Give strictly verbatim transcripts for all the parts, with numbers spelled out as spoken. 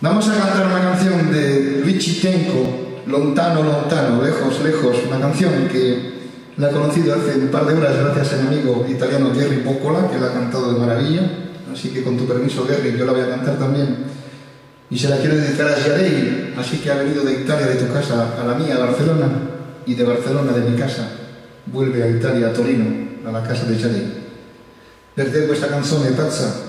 Vamos a cantar una canción de Luigi Tenco, Lontano, Lontano, Lejos, Lejos, una canción que la he conocido hace un par de horas gracias a mi amigo italiano Gherry Boccola, que la ha cantado de maravilla, así que con tu permiso, Gherry, yo la voy a cantar también. Y se la quiero dedicar a Yarei, así que ha venido de Italia, de tu casa, a la mía, a Barcelona, y de Barcelona, de mi casa, vuelve a Italia, a Torino, a la casa de Yarei. Per te questa canzone pazza.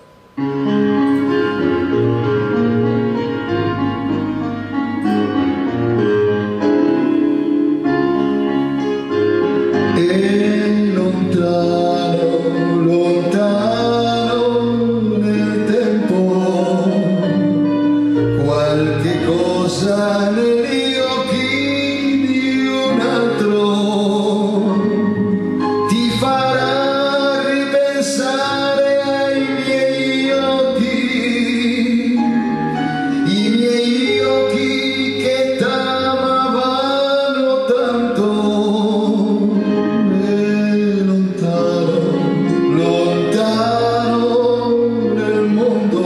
Negli occhi di un altro ti farà ripensare ai miei occhi, i miei occhi che t'amavano tanto. E lontano, lontano nel mondo,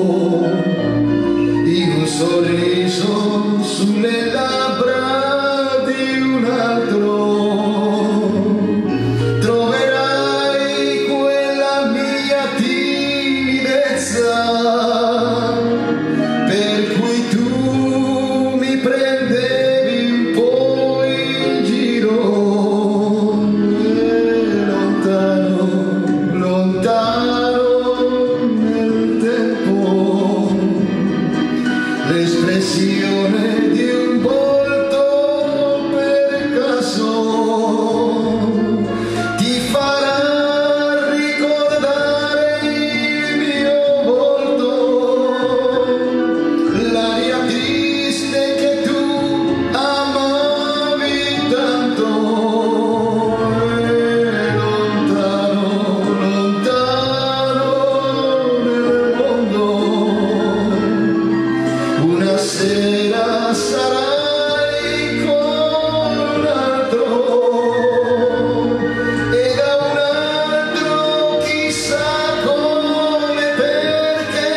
in un sorriso sulle labbra di un altro troverai quella mia timidezza per cui tu mi prendevi un po' in giro. E lontano, lontano nel tempo, l'espressione di un volto per caso ti farà ricordare il mio volto, l'aria triste che tu amavi tanto. E lontano, lontano nel mondo, una sera sarai con un altro e da un altro chissà come, perché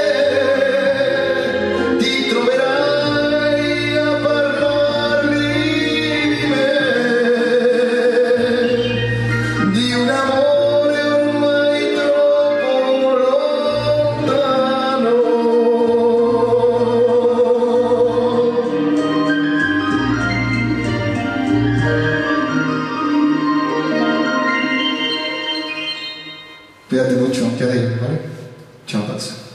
ti troverai a parlargli di me, di un amore ormai troppo lontano. Cuídate mucho, Yarei, ¿vale? Ciao, pazza.